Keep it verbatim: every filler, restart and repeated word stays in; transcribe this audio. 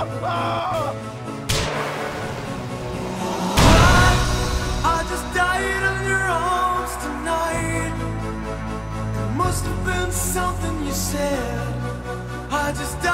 I just died in your arms tonight. It must have been something you said. I just